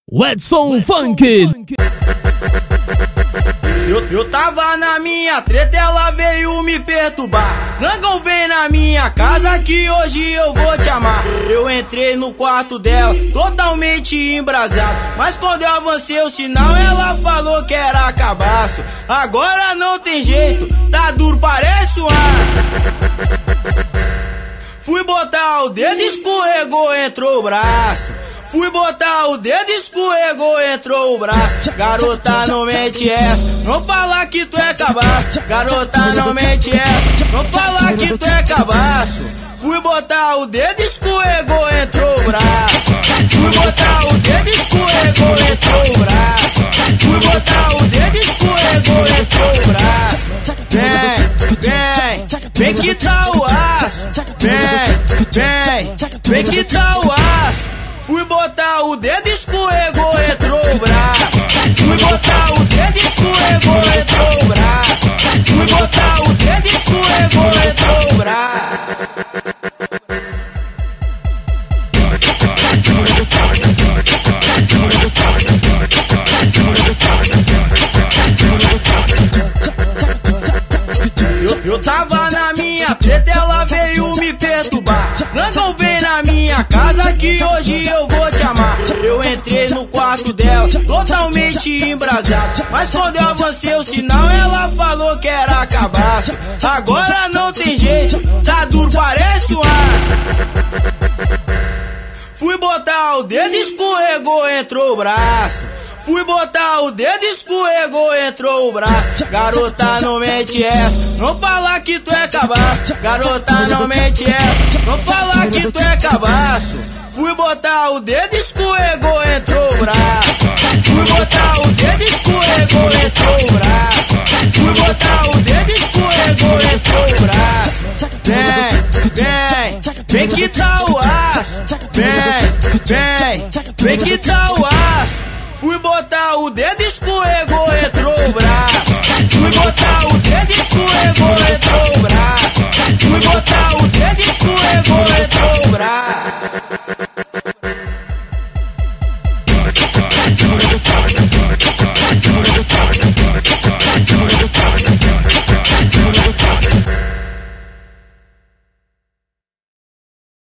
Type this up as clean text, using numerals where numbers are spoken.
WEDISONFUNK. Eu tava na minha treta, ela veio me perturbar. Zangão, vem na minha casa que hoje eu vou te amar. Eu entrei no quarto dela, totalmente embrasado, mas quando eu avancei o sinal, ela falou que era cabaço. Agora não tem jeito, tá duro, parece um ar. Fui botar o dedo, escorregou, entrou o braço. Fui botar o dedo, escorregou, entrou o braço. Garota, não mente essa, não fala que tu é cabaço. Garota, não mente essa, não fala que tu é cabaço. Fui botar o dedo, escorregou, entrou o braço. Fui botar o dedo, escorregou, entrou o braço. Fui botar o dedo, escorregou, entrou o braço. Vem que tá o aço. Vem que tá o aço. Fui botar o dedo, escorregou, entrou o braço. Fui botar o dedo, escorregou, entrou o braço. Fui botar o dedo, escorregou, entrou o braço. Eu tava na minha treta, ela veio me perturbar. Zangão, vem na minha casa que hoje eu vou te amar. Eu entrei no quarto dela, totalmente embrasado, mas quando eu avancei o sinal, ela falou que era cabaço. Agora não tem jeito, tá duro, parece um ar. Fui botar o dedo, escorregou, entrou o braço. Fui botar o dedo, escorregou, entrou o braço. Garota, não mente essa, não fala que tu é cabaço. Garota, não mente essa, não fala que tu é cabaço. Fui botar o dedo, escorregou, entrou o braço. Fui botar o dedo, escorregou, entrou o braço. Fui botar o dedo, escorregou, entrou o braço. Vem que tá o aço. Vem que tá o aço. Fui botar o dedo, escorregou, entrou